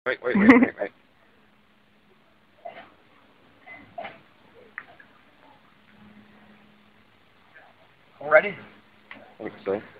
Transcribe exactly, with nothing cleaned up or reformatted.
Wait, wait, wait, wait, wait. All ready? I think so.